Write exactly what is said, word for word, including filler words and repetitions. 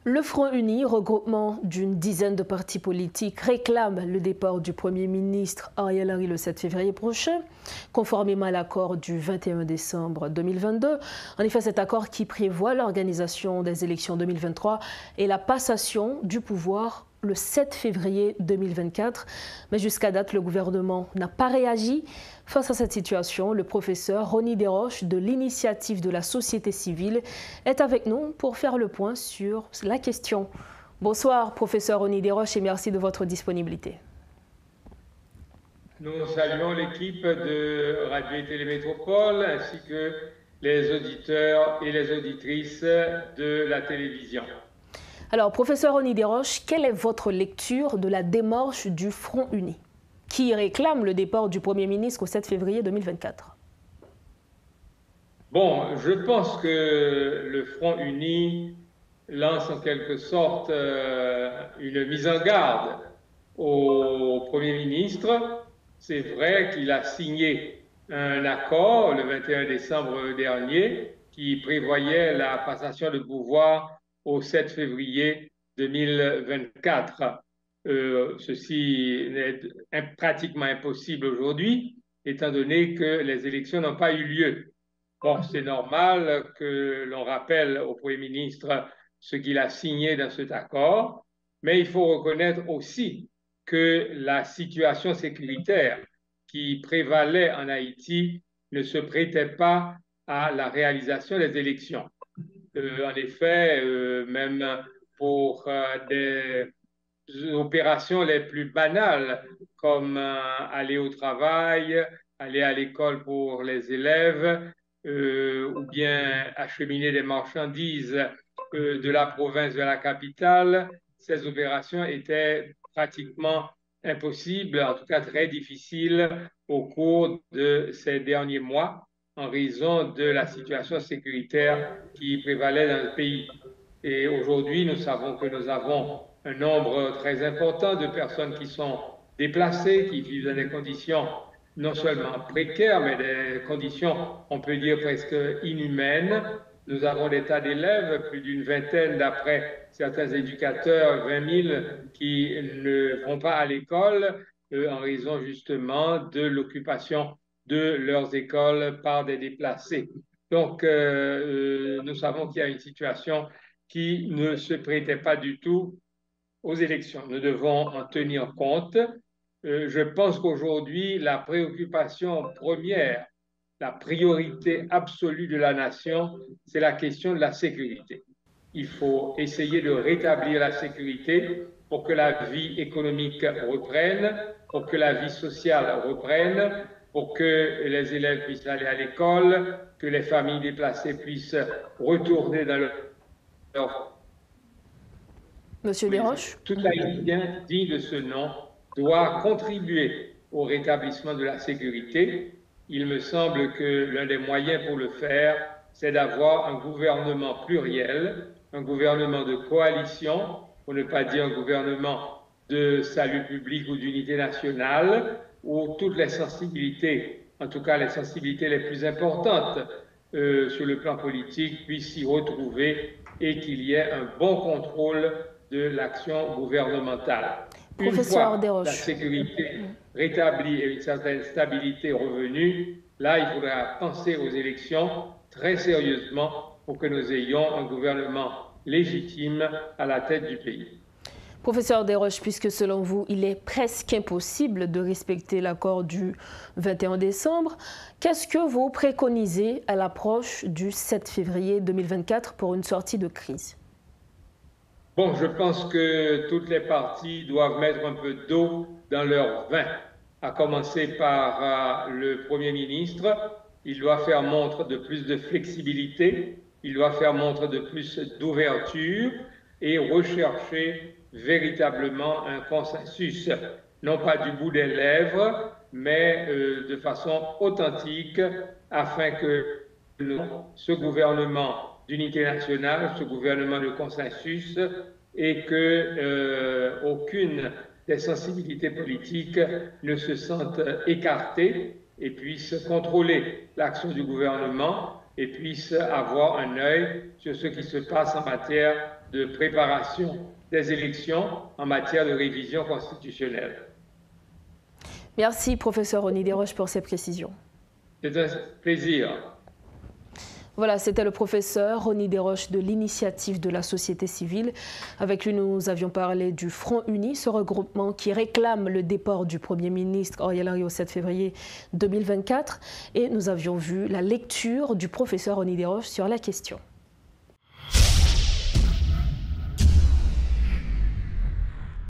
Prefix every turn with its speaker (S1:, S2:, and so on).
S1: Le Front Uni, regroupement d'une dizaine de partis politiques, réclame le départ du Premier ministre Ariel Henry le sept février prochain, conformément à l'accord du vingt et un décembre deux mille vingt-deux. En effet, cet accord qui prévoit l'organisation des élections deux mille vingt-trois et la passation du pouvoir le sept février deux mille vingt-quatre. Mais jusqu'à date, le gouvernement n'a pas réagi. Face à cette situation, le professeur Ronnie Desroches de l'initiative de la société civile est avec nous pour faire le point sur la question. Bonsoir, professeur Ronnie Desroches, et merci de votre disponibilité.
S2: Nous saluons l'équipe de Radio et Télémétropole ainsi que les auditeurs et les auditrices de la télévision.
S1: Alors, professeur Ronnie Desroches, quelle est votre lecture de la démarche du Front Uni, qui réclame le départ du Premier ministre au sept février deux mille vingt-quatre?
S2: Bon, je pense que le Front Uni lance en quelque sorte euh, une mise en garde au Premier ministre. C'est vrai qu'il a signé un accord le vingt et un décembre dernier qui prévoyait la passation de pouvoir au sept février deux mille vingt-quatre. Euh, ceci est pratiquement impossible aujourd'hui, étant donné que les élections n'ont pas eu lieu. Bon, c'est normal que l'on rappelle au Premier ministre ce qu'il a signé dans cet accord, mais il faut reconnaître aussi que la situation sécuritaire qui prévalait en Haïti ne se prêtait pas à la réalisation des élections. Euh, en effet, euh, même pour euh, des opérations les plus banales, comme euh, aller au travail, aller à l'école pour les élèves, euh, ou bien acheminer des marchandises euh, de la province vers la capitale, ces opérations étaient pratiquement impossibles, en tout cas très difficiles au cours de ces derniers mois, en raison de la situation sécuritaire qui prévalait dans le pays. Et aujourd'hui, nous savons que nous avons un nombre très important de personnes qui sont déplacées, qui vivent dans des conditions non seulement précaires, mais des conditions, on peut dire, presque inhumaines. Nous avons des tas d'élèves, plus d'une vingtaine d'après certains éducateurs, vingt mille qui ne vont pas à l'école euh, en raison justement de l'occupation de leurs écoles par des déplacés. Donc, euh, euh, nous savons qu'il y a une situation qui ne se prêtait pas du tout aux élections. Nous devons en tenir compte. Euh, je pense qu'aujourd'hui, la préoccupation première, la priorité absolue de la nation, c'est la question de la sécurité. Il faut essayer de rétablir la sécurité pour que la vie économique reprenne, pour que la vie sociale reprenne, pour que les élèves puissent aller à l'école, que les familles déplacées puissent retourner dans leur...
S1: Monsieur Desroches.
S2: Tout Haïtien digne de ce nom doit contribuer au rétablissement de la sécurité. Il me semble que l'un des moyens pour le faire, c'est d'avoir un gouvernement pluriel, un gouvernement de coalition, pour ne pas dire un gouvernement de salut public ou d'unité nationale, où toutes les sensibilités, en tout cas les sensibilités les plus importantes euh, sur le plan politique, puissent s'y retrouver et qu'il y ait un bon contrôle de l'action gouvernementale. Une
S1: Professeur
S2: fois
S1: Desroches.
S2: la sécurité rétablie et une certaine stabilité revenue, là, il faudra penser aux élections très sérieusement pour que nous ayons un gouvernement légitime à la tête du pays.
S1: Professeur Desroches, puisque selon vous, il est presque impossible de respecter l'accord du vingt et un décembre, qu'est-ce que vous préconisez à l'approche du sept février deux mille vingt-quatre pour une sortie de crise?
S2: Bon, je pense que toutes les parties doivent mettre un peu d'eau dans leur vin, à commencer par euh, le Premier ministre. Il doit faire montre de plus de flexibilité, il doit faire montre de plus d'ouverture et rechercher véritablement un consensus, non pas du bout des lèvres, mais euh, de façon authentique, afin que ce gouvernement d'unité nationale, ce gouvernement de consensus, et que euh, aucune des sensibilités politiques ne se sente écartée et puisse contrôler l'action du gouvernement et puisse avoir un œil sur ce qui se passe en matière de préparation des élections, en matière de révision constitutionnelle.
S1: Merci, professeur Rony Desroches, pour ces précisions.
S2: C'est un plaisir.
S1: Voilà, c'était le professeur Rony Desroches de l'Initiative de la société civile. Avec lui, nous avions parlé du Front Uni, ce regroupement qui réclame le départ du Premier ministre Ariel Henry au sept février deux mille vingt-quatre. Et nous avions vu la lecture du professeur Rony Desroches sur la question.